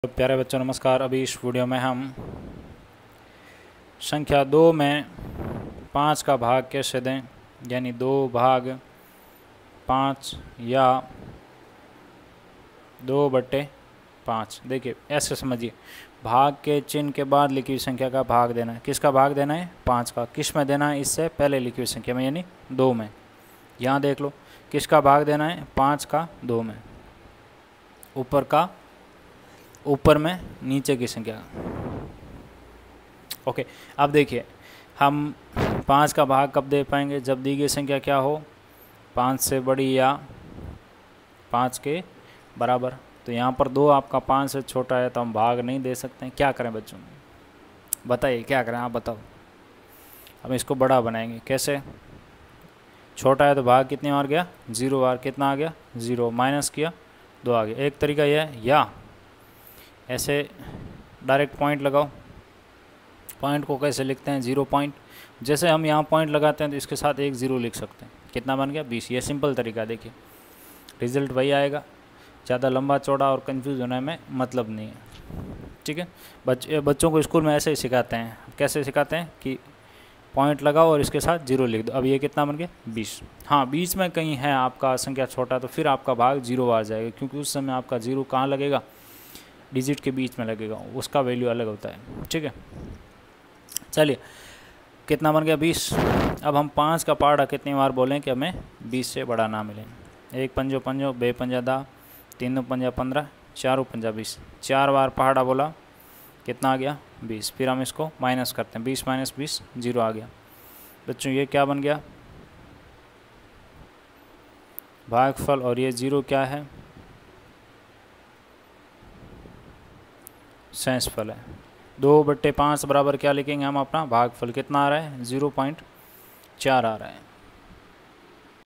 प्यारे बच्चों नमस्कार। अभी इस वीडियो में हम संख्या 2 में 5 का भाग कैसे दें, यानी 2/5 या 2/5। देखिए ऐसे समझिए, भाग के चिन्ह के बाद लिखी हुई संख्या का भाग देना है। किसका भाग देना है? 5 का। किस में देना है? इससे पहले लिखी हुई संख्या में, यानी 2 में। यहाँ देख लो किसका भाग देना है? 5 का 2 में। ऊपर में नीचे की संख्या। ओके, अब देखिए हम 5 का भाग कब दे पाएंगे? जब दी गई संख्या क्या हो? 5 से बड़ी या 5 के बराबर। तो यहाँ पर 2 आपका 5 से छोटा है तो हम भाग नहीं दे सकते हैं। क्या करें बच्चों? बताइए क्या करें, आप बताओ। हम इसको बड़ा बनाएंगे। कैसे? छोटा है तो भाग कितनी बार गया? 0 बार। कितना आ गया? 0। माइनस किया 2 आ गया। एक तरीका यह है, या ऐसे डायरेक्ट पॉइंट लगाओ। पॉइंट को कैसे लिखते हैं? 0 पॉइंट। जैसे हम यहाँ पॉइंट लगाते हैं तो इसके साथ एक 0 लिख सकते हैं। कितना बन गया? 20। ये सिंपल तरीका। देखिए रिजल्ट वही आएगा। ज़्यादा लंबा चौड़ा और कंफ्यूज होने में मतलब नहीं है। ठीक है, बच्चों को स्कूल में ऐसे ही सिखाते हैं। कैसे सिखाते हैं कि पॉइंट लगाओ और इसके साथ 0 लिख दो। अब ये कितना बन गया? 20। हाँ, बीच में कहीं है आपका संख्या छोटा तो फिर आपका भाग 0 आ जाएगा, क्योंकि उस समय आपका 0 कहाँ लगेगा? डिजिट के बीच में लगेगा, उसका वैल्यू अलग होता है। ठीक है, चलिए कितना बन गया? 20। अब हम 5 का पहाड़ा कितनी बार बोलें कि हमें 20 से बड़ा ना मिले? 1 पंजो पंजो, 2 पंजा 10, 3 पंजा 15, 4 पंजा 20। 4 बार पहाड़ा बोला, कितना आ गया? 20। फिर हम इसको माइनस करते हैं। 20 माइनस 20, 0 आ गया। बच्चों ये क्या बन गया? भागफल। और ये 0 क्या है? शेषफल है। 2/5 बराबर क्या लिखेंगे हम? अपना भागफल। कितना आ रहा है? 0.4 आ रहा है।